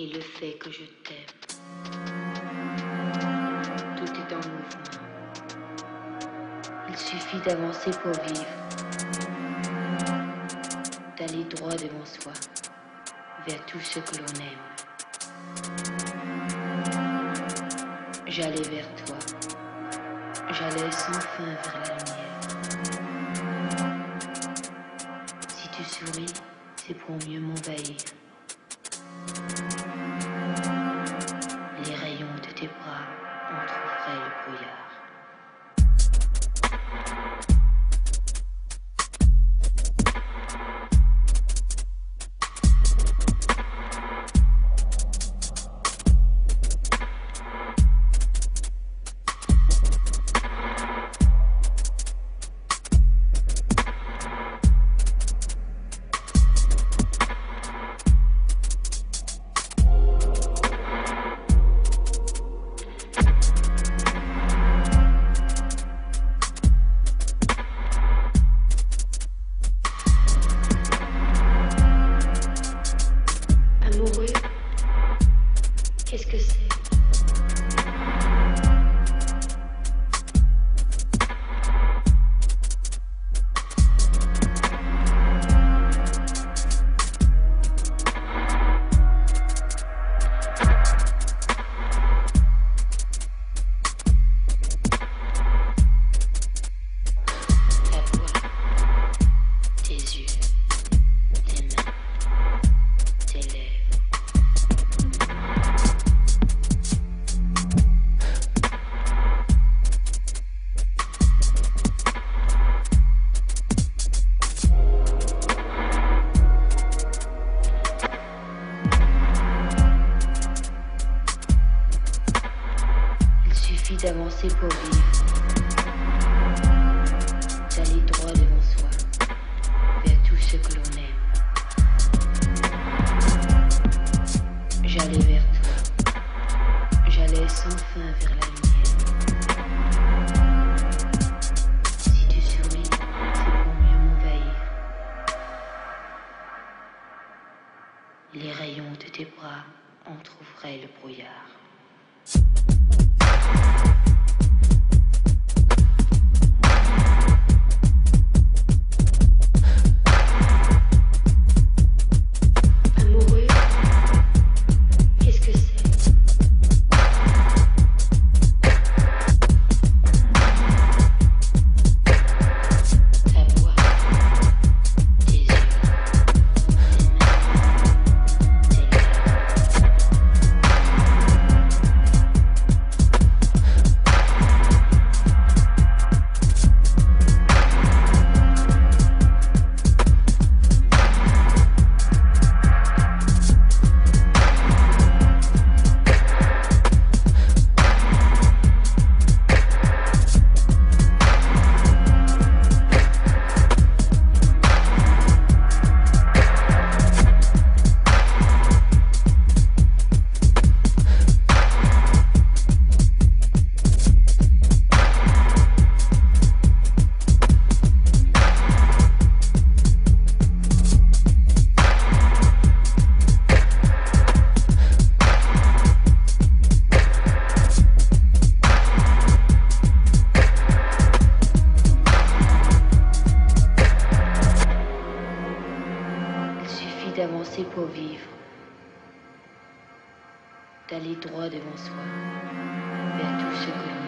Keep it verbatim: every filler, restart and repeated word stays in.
et le fait que je t'aime. Tout est en mouvement. Il suffit d'avancer pour vivre, d'aller droit devant soi, vers tout ce que l'on aime. J'allais vers toi, j'allais sans fin vers la lumière. Si tu souris, c'est pour mieux m'envahir. Les rayons de tes bras entr'ouvraient le brouillard. Qu'est-ce que c'est? Ta voix, tes yeux, tes mains, tes lèvres. D'avancer pour vivre, d'aller droit devant soi, vers tout ce que l'on aime. J'allais vers toi, j'allais sans fin vers la lumière. Si tu souris, c'est pour mieux m'envahir. Les rayons de tes bras entr'ouvraient le brouillard. D'avancer pour vivre, d'aller droit devant soi, vers tout ce que l'on